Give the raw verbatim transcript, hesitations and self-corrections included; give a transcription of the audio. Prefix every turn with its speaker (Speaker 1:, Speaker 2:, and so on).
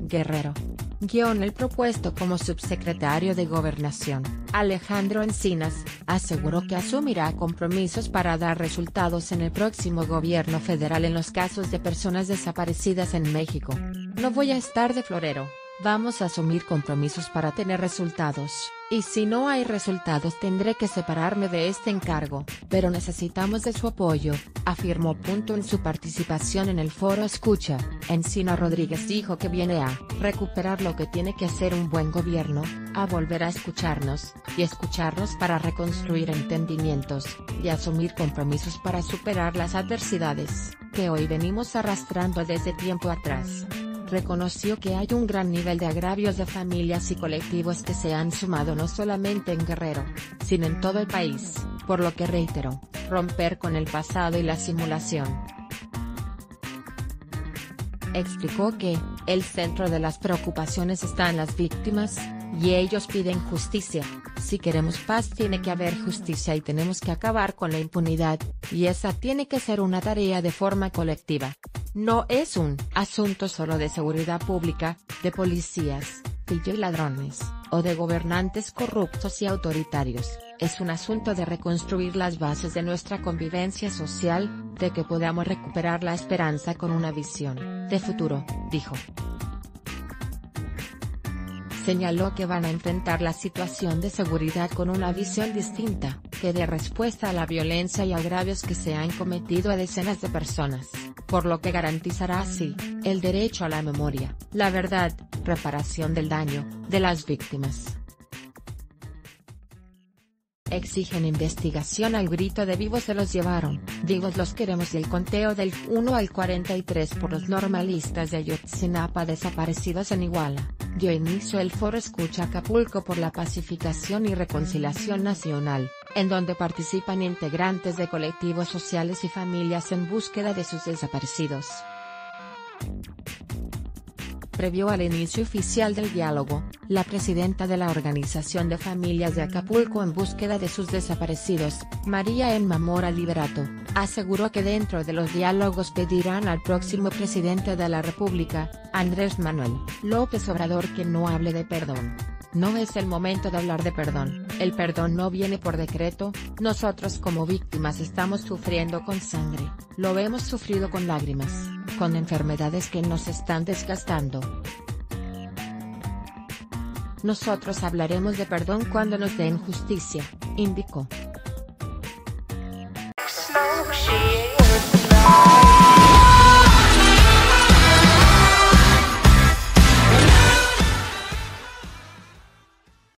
Speaker 1: Guerrero. Guión el propuesto como subsecretario de Gobernación, Alejandro Encinas, aseguró que asumirá compromisos para dar resultados en el próximo gobierno federal en los casos de personas desaparecidas en México. No voy a estar de florero, vamos a asumir compromisos para tener resultados, y si no hay resultados tendré que separarme de este encargo, pero necesitamos de su apoyo, afirmó. En su participación en el foro Escucha, Encina Rodríguez dijo que viene a recuperar lo que tiene que hacer un buen gobierno, a volver a escucharnos, y escucharnos para reconstruir entendimientos, y asumir compromisos para superar las adversidades, que hoy venimos arrastrando desde tiempo atrás. Reconoció que hay un gran nivel de agravios de familias y colectivos que se han sumado no solamente en Guerrero, sino en todo el país, por lo que reiteró, romper con el pasado y la simulación. Explicó que, el centro de las preocupaciones está en las víctimas, y ellos piden justicia. Si queremos paz tiene que haber justicia y tenemos que acabar con la impunidad, y esa tiene que ser una tarea de forma colectiva. No es un asunto solo de seguridad pública, de policías, pillo y ladrones, o de gobernantes corruptos y autoritarios, es un asunto de reconstruir las bases de nuestra convivencia social, de que podamos recuperar la esperanza con una visión de futuro, dijo. Señaló que van a enfrentar la situación de seguridad con una visión distinta, que dé respuesta a la violencia y agravios que se han cometido a decenas de personas, por lo que garantizará así, el derecho a la memoria, la verdad, reparación del daño, de las víctimas. Exigen investigación al grito de vivos se los llevaron, vivos los queremos y el conteo del uno al cuarenta y tres por los normalistas de Ayotzinapa desaparecidos en Iguala. Dio inicio el foro Escucha Acapulco por la Pacificación y Reconciliación Nacional, en donde participan integrantes de colectivos sociales y familias en búsqueda de sus desaparecidos. Previo al inicio oficial del diálogo, la presidenta de la Organización de Familias de Acapulco en búsqueda de sus desaparecidos, María Emma Mora Liberato, aseguró que dentro de los diálogos pedirán al próximo presidente de la República, Andrés Manuel López Obrador, que no hable de perdón. No es el momento de hablar de perdón, el perdón no viene por decreto, nosotros como víctimas estamos sufriendo con sangre, lo hemos sufrido con lágrimas, con enfermedades que nos están desgastando. Nosotros hablaremos de perdón cuando nos den justicia, indicó.